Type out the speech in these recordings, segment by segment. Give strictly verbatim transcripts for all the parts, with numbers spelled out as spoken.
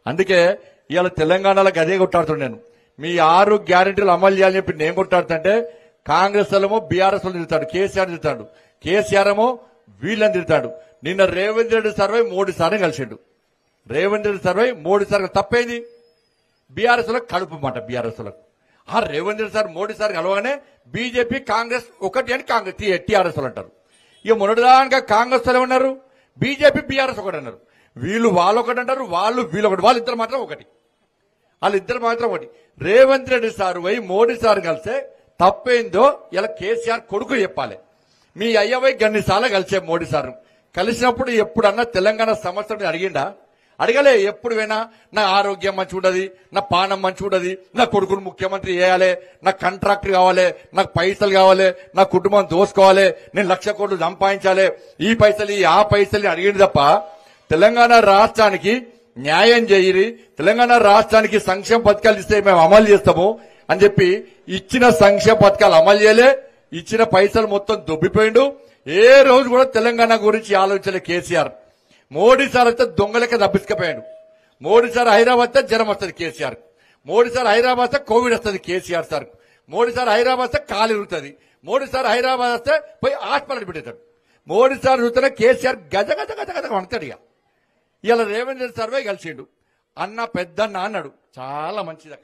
అందుకే ఇవాళ తెలంగాణలో అదే కొట్టాడుతున్నాను నేను. మీ ఆరు గ్యారెంటీలు అమలు చేయాలని చెప్పి నేను కొట్టాడుతుంటే కాంగ్రెస్ వాళ్ళేమో బీఆర్ఎస్ వాళ్ళు తిడతాడు, కేసీఆర్ తిడతాడు, కేసీఆర్ ఏమో వీళ్ళని తిడతాడు. నిన్న రేవంత్ రెడ్డి సర్వే మూడు సార్లు కలిసిండు. రేవంత్ రెడ్డి సర్వే మూడు సార్లు తప్పేది బీఆర్ఎస్ లో కడుపు మాట. బీఆర్ఎస్ లో ఆ రేవంత్ రెడ్డి సార్ మోడీ సార్ కలవగానే బీజేపీ కాంగ్రెస్ ఒకటి అని కాంగ్రెస్ టీఆర్ఎస్ వాళ్ళు అంటారు. ఇక మొన్నటిదాకా కాంగ్రెస్ వాళ్ళు ఏమన్నారు, బీజేపీ బీఆర్ఎస్ ఒకటి అన్నారు. వీళ్ళు వాళ్ళు ఒకటి అంటారు, వాళ్ళు వీళ్ళు ఒకటి, వాళ్ళిద్దరు మాత్రం ఒకటి, వాళ్ళిద్దరు మాత్రం ఒకటి. రేవంత్ రెడ్డి సార్ పోయి మోడీ సార్ కలిస్తే తప్పేందో ఇలా కేసీఆర్ కొడుకు చెప్పాలి. మీ అయ్యవై గన్నిసార్లు కలిసే మోడీ సార్ కలిసినప్పుడు ఎప్పుడన్నా తెలంగాణ సమస్యలు అడిగిండా? అడగలే. ఎప్పుడు పోయినా నా ఆరోగ్యం మంచి ఉండదు, నా పానం మంచి ఉండదు, నా కొడుకును ముఖ్యమంత్రి చేయాలి, నాకు కాంట్రాక్టర్ కావాలి, నాకు పైసలు కావాలి, నా కుటుంబం దోసుకోవాలి, నేను లక్ష కోట్లు సంపాదించాలి, ఈ పైసలు ఆ పైసలు అడిగింది తప్ప తెలంగాణ రాష్ట్రానికి న్యాయం చేయరి, తెలంగాణ రాష్ట్రానికి సంక్షేమ పథకాలు ఇస్తే మేము అమలు చేస్తాము అని చెప్పి ఇచ్చిన సంక్షేమ పథకాలు అమలు చేయలే. ఇచ్చిన పైసలు మొత్తం దొబ్బిపోయిండు. ఏ రోజు కూడా తెలంగాణ గురించి ఆలోచించలే కేసీఆర్. మోడీ సార్ అయితే దొంగలకే తప్పించుకపోయాడు. మోడీ సార్ హైదరాబాద్ వస్తే జ్వరం వస్తుంది కేసీఆర్, మోడీ సార్ హైదరాబాద్ వస్తే కోవిడ్ వస్తుంది కేసీఆర్ సార్, మోడీ సార్ హైదరాబాద్ వస్తే కాలు ఇరుగుతుంది, మోడీ సార్ హైదరాబాద్ వస్తే పోయి హాస్పిటల్ పెట్టేస్తాడు. మోడీ సార్ చూస్తేనే కేసీఆర్ గజ గజ గజ గజ వండుతాడు. ఇక ఇలా రేవంత్ రెడ్డి సర్వే కలిసిండు. అన్న పెద్దన్న అన్నాడు, చాలా మంచిదక్క.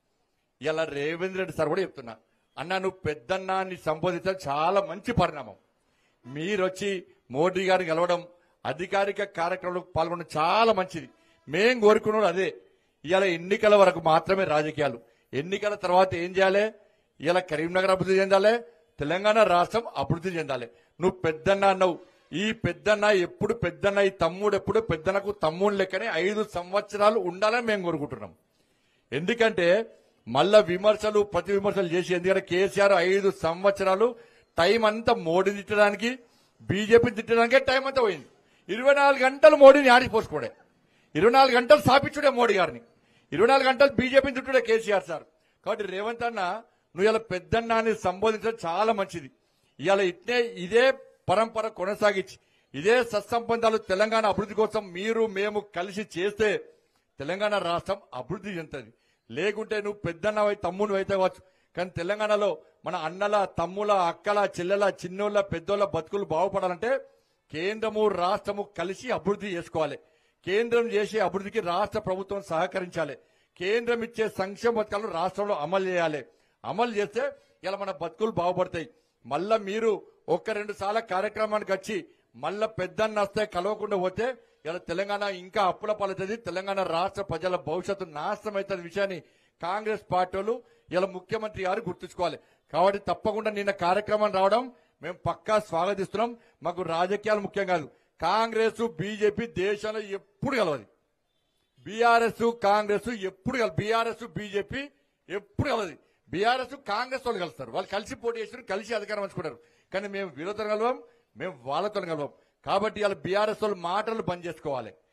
ఇలా రేవంత్ రెడ్డి సార్ కూడా చెప్తున్నా, అన్న నువ్వు పెద్దన్నాన్ని సంబోధించడం చాలా మంచి పరిణామం. మీరొచ్చి మోడీ గారిని కలవడం, అధికారిక కార్యక్రమంలో పాల్గొనడం చాలా మంచిది. మేం కోరుకున్నాడు అదే. ఇలా ఎన్నికల వరకు మాత్రమే రాజకీయాలు, ఎన్నికల తర్వాత ఏం చేయాలి? ఇలా కరీంనగర్ అభివృద్ధి చెందాలి, తెలంగాణ రాష్ట్రం అభివృద్ధి చెందాలి. నువ్వు పెద్దన్న అన్నావు. ఈ పెద్దన్న ఎప్పుడు పెద్దన్న, ఈ తమ్ముడు ఎప్పుడు పెద్దనకు తమ్ముడు లెక్కనే ఐదు సంవత్సరాలు ఉండాలని మేము కోరుకుంటున్నాం. ఎందుకంటే మళ్ళా విమర్శలు ప్రతి విమర్శలు చేసి, ఎందుకంటే కేసీఆర్ ఐదు సంవత్సరాలు టైం అంతా మోడీని తిట్టడానికి, బీజేపీని తిట్టడానికే టైం అంతా పోయింది. ఇరవై నాలుగు గంటలు మోడీని ఆడిపోసుకోడే, ఇరవై నాలుగు గంటలు స్థాపించుడే మోడీ గారిని, ఇరవై నాలుగు గంటలు బీజేపీని తిట్టుడే కేసీఆర్ సార్. కాబట్టి రేవంత్ అన్న నువ్వు ఇలా పెద్దన్నాన్ని సంబోధించడం చాలా మంచిది. ఇవాళ ఇట్నే ఇదే పరంపర కొనసాగించి ఇదే సత్సంబంధాలు తెలంగాణ అభివృద్ధి కోసం మీరు మేము కలిసి చేస్తే తెలంగాణ రాష్ట్రం అభివృద్ధి చెందుతుంది. లేకుంటే నువ్వు పెద్దన్నవై తమ్ముడు అయితే వచ్చు, కానీ తెలంగాణలో మన అన్నల తమ్ముల అక్కల చెల్లెల చిన్నోళ్ళ పెద్దోళ్ళ బతుకులు బాగుపడాలంటే కేంద్రము రాష్ట్రము కలిసి అభివృద్ధి చేసుకోవాలి. కేంద్రం చేసే అభివృద్ధికి రాష్ట్ర ప్రభుత్వం సహకరించాలి. కేంద్రం ఇచ్చే సంక్షేమ పథకాలను రాష్ట్రంలో అమలు చేయాలి. అమలు చేస్తే ఇలా మన బతుకులు బాగుపడతాయి. మళ్ళా మీరు ఒక్క రెండు సార్ల కార్యక్రమానికి వచ్చి మళ్ళా పెద్దన్న వస్తే కలవకుండా పోతే ఇలా తెలంగాణ ఇంకా అప్పుల పాలవుతుంది, తెలంగాణ రాష్ట్ర ప్రజల భవిష్యత్తు నాశనం అవుతుంది విషయాన్ని కాంగ్రెస్ పార్టీ వాళ్ళు ఇలా ముఖ్యమంత్రి గారు గుర్తుంచుకోవాలి. కాబట్టి తప్పకుండా నిన్న కార్యక్రమం రావడం మేము పక్కా స్వాగతిస్తున్నాం. మాకు రాజకీయాలు ముఖ్యం కాదు. కాంగ్రెస్ బీజేపీ దేశంలో ఎప్పుడు కలవదు. బీఆర్ఎస్ కాంగ్రెస్ ఎప్పుడు కల బీఆర్ఎస్ బీజేపీ ఎప్పుడు కలవదు. బీఆర్ఎస్ కాంగ్రెస్ వాళ్ళు కలుస్తారు, వాళ్ళు కలిసి పోటీ చేస్తారు, కలిసి అధికారం పంచుకుంటారు. కానీ మేము వీళ్ళతో కలవం, మేము వాళ్ళతో కలవం. కాబట్టి ఇలా బీఆర్ఎస్ వాళ్ళు మాటలు బంద్ చేసుకోవాలి.